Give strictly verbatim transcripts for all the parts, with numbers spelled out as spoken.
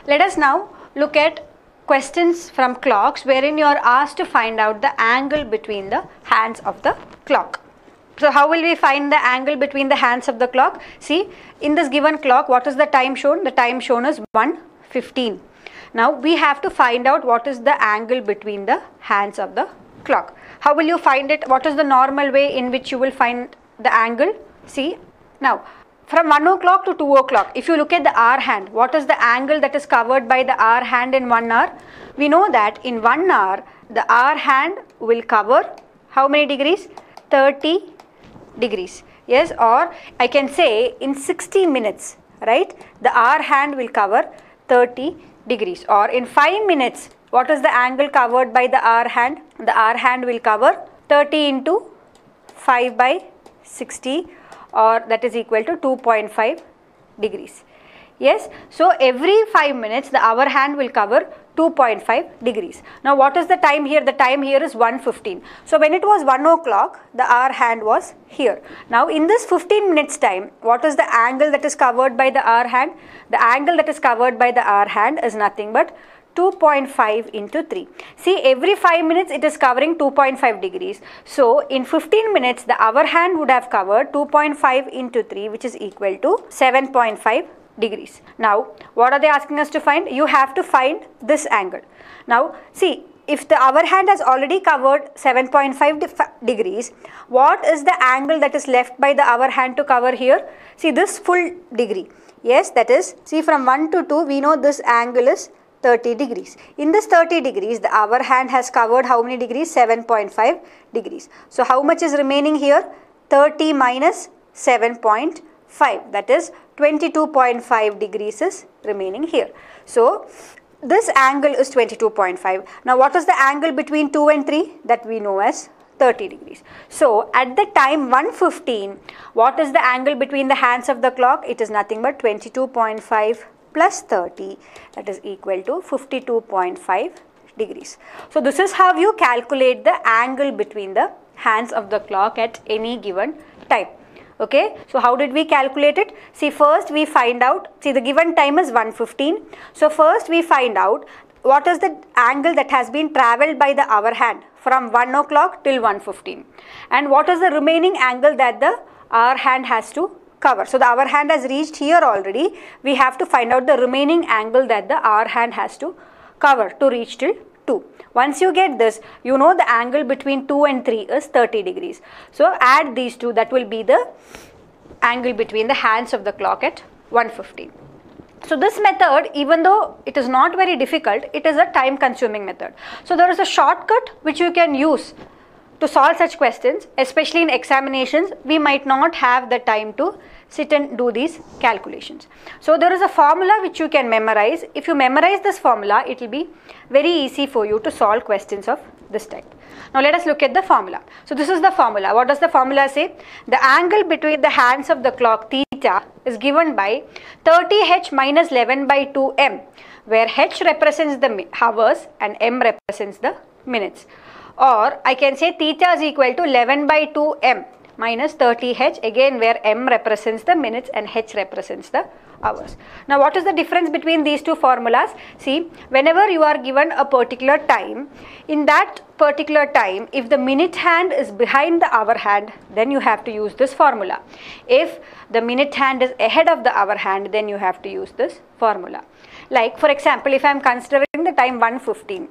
Let us now look at questions from clocks wherein you are asked to find out the angle between the hands of the clock. So how will we find the angle between the hands of the clock? See, in this given clock, what is the time shown? The time shown is one fifteen. Now we have to find out what is the angle between the hands of the clock. How will you find it? What is the normal way in which you will find the angle? See, now from one o'clock to two o'clock, if you look at the hour hand, what is the angle that is covered by the hour hand in one hour? We know that in one hour, the hour hand will cover how many degrees? thirty degrees. Yes, or I can say in sixty minutes, right? The hour hand will cover thirty degrees. Or in five minutes, what is the angle covered by the hour hand? The hour hand will cover thirty into five by sixty, or that is equal to two point five degrees. Yes, so every five minutes the hour hand will cover two point five degrees. Now what is the time here? The time here is one fifteen. So when it was one o'clock, the hour hand was here. Now in this fifteen minutes time, what is the angle that is covered by the hour hand? The angle that is covered by the hour hand is nothing but two point five into three. See, every five minutes it is covering two point five degrees. So in fifteen minutes the hour hand would have covered two point five into three, which is equal to seven point five degrees. Now what are they asking us to find? You have to find this angle. Now see, if the hour hand has already covered seven point five degrees, what is the angle that is left by the hour hand to cover here? See, this full degree. Yes, that is, see, from one to two we know this angle is thirty degrees. In this thirty degrees, the hour hand has covered how many degrees? seven point five degrees. So how much is remaining here? thirty minus seven point five, that is twenty-two point five degrees is remaining here. So this angle is twenty-two point five. Now what is the angle between two and three? That we know as thirty degrees. So at the time one fifteen, what is the angle between the hands of the clock? It is nothing but twenty-two point five plus thirty, that is equal to fifty-two point five degrees. So this is how you calculate the angle between the hands of the clock at any given time. Okay, so how did we calculate it? See, first we find out, see, the given time is one fifteen. So first we find out what is the angle that has been travelled by the hour hand from one o'clock till one fifteen, and what is the remaining angle that the hour hand has to cover. So the hour hand has reached here already. We have to find out the remaining angle that the hour hand has to cover to reach till two. Once you get this, you know the angle between two and three is thirty degrees. So add these two, that will be the angle between the hands of the clock at one fifteen. So this method, even though it is not very difficult, it is a time consuming method. So there is a shortcut which you can use to solve such questions, especially in examinations. We might not have the time to sit and do these calculations. So there is a formula which you can memorize. If you memorize this formula, it will be very easy for you to solve questions of this type. Now let us look at the formula. So this is the formula. What does the formula say? The angle between the hands of the clock theta is given by thirty H minus eleven by two M, where H represents the hours and M represents the minutes. Or I can say theta is equal to eleven by two M minus thirty H, again where M represents the minutes and H represents the hours. Now what is the difference between these two formulas? See, whenever you are given a particular time, in that particular time, if the minute hand is behind the hour hand, then you have to use this formula. If the minute hand is ahead of the hour hand, then you have to use this formula. Like for example, if I am considering the time one fifteen.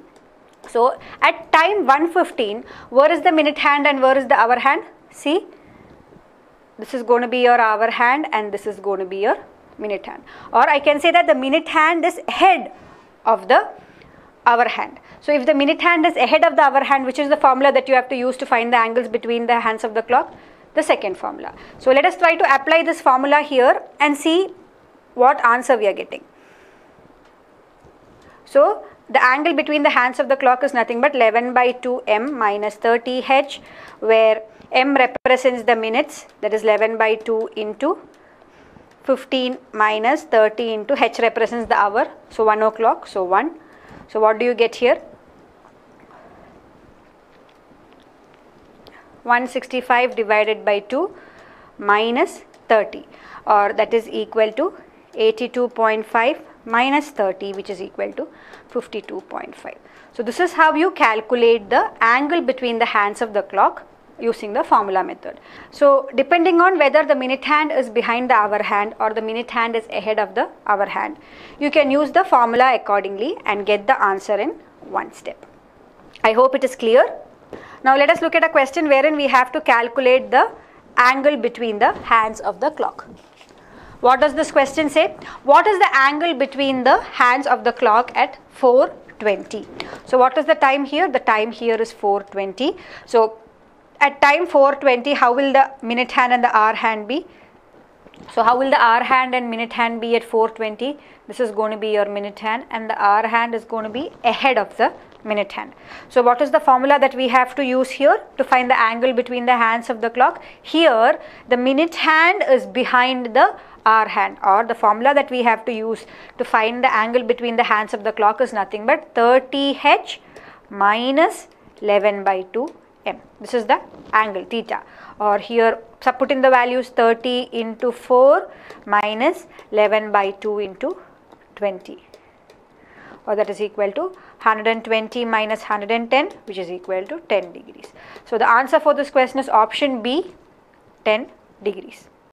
So at time one fifteen, where is the minute hand and where is the hour hand? See, this is going to be your hour hand and this is going to be your minute hand. Or I can say that the minute hand is ahead of the hour hand. So if the minute hand is ahead of the hour hand, which is the formula that you have to use to find the angles between the hands of the clock? The second formula. So let us try to apply this formula here and see what answer we are getting. So the angle between the hands of the clock is nothing but eleven by two M minus thirty H, where M represents the minutes, that is eleven by two into fifteen minus thirty into H represents the hour, so one o'clock, so one. So what do you get here? one sixty-five divided by two minus thirty, or that is equal to eighty-two point five minus thirty, which is equal to fifty-two point five. So this is how you calculate the angle between the hands of the clock using the formula method. So depending on whether the minute hand is behind the hour hand or the minute hand is ahead of the hour hand, you can use the formula accordingly and get the answer in one step. I hope it is clear. Now let us look at a question wherein we have to calculate the angle between the hands of the clock. What does this question say? What is the angle between the hands of the clock at four twenty? So what is the time here? The time here is four twenty. So at time four twenty, how will the minute hand and the hour hand be? So how will the hour hand and minute hand be at four twenty? This is going to be your minute hand and the hour hand is going to be ahead of the minute hand. So what is the formula that we have to use here to find the angle between the hands of the clock? Here the minute hand is behind the hour hand, or the formula that we have to use to find the angle between the hands of the clock is nothing but thirty H minus eleven by two M. This is the angle theta, or here put in the values thirty into four minus eleven by two into twenty, or that is equal to one hundred twenty minus one hundred ten, which is equal to ten degrees. So the answer for this question is option B, ten degrees.